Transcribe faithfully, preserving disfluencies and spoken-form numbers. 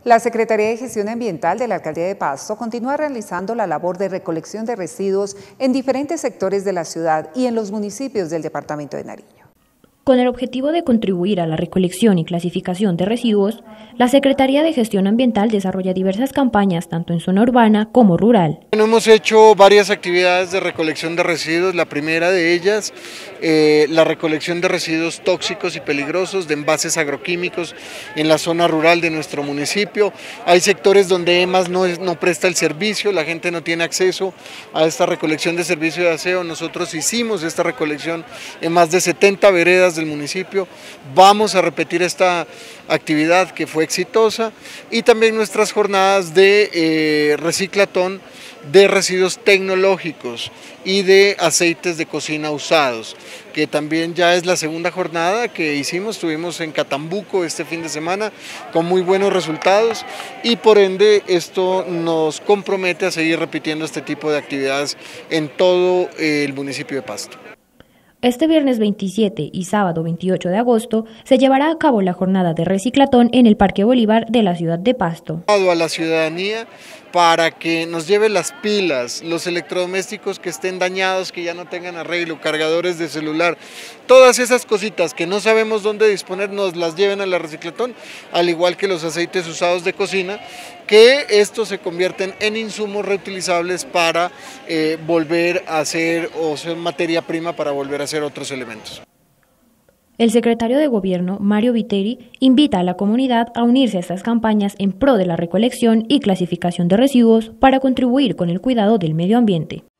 La Secretaría de Gestión Ambiental de la Alcaldía de Pasto continúa realizando la labor de recolección de residuos en diferentes sectores de la ciudad y en los municipios del departamento de Nariño. Con el objetivo de contribuir a la recolección y clasificación de residuos, la Secretaría de Gestión Ambiental desarrolla diversas campañas tanto en zona urbana como rural. Bueno, hemos hecho varias actividades de recolección de residuos. La primera de ellas, eh, la recolección de residuos tóxicos y peligrosos de envases agroquímicos en la zona rural de nuestro municipio. Hay sectores donde EMAS no, es, no presta el servicio, la gente no tiene acceso a esta recolección de servicio de aseo. Nosotros hicimos esta recolección en más de setenta veredas del municipio. Vamos a repetir esta actividad que fue exitosa y también nuestras jornadas de eh, reciclatón de residuos tecnológicos y de aceites de cocina usados, que también ya es la segunda jornada que hicimos. Estuvimos en Catambuco este fin de semana con muy buenos resultados y por ende esto nos compromete a seguir repitiendo este tipo de actividades en todo el municipio de Pasto. Este viernes veintisiete y sábado veintiocho de agosto se llevará a cabo la jornada de reciclatón en el Parque Bolívar de la ciudad de Pasto. A la ciudadanía para que nos lleve las pilas, los electrodomésticos que estén dañados, que ya no tengan arreglo, cargadores de celular, todas esas cositas que no sabemos dónde disponer, nos las lleven a la reciclatón, al igual que los aceites usados de cocina, que estos se convierten en insumos reutilizables para eh, volver a hacer, o ser materia prima para volver a hacer otros elementos. El secretario de Gobierno, Mario Viteri, invita a la comunidad a unirse a estas campañas en pro de la recolección y clasificación de residuos para contribuir con el cuidado del medio ambiente.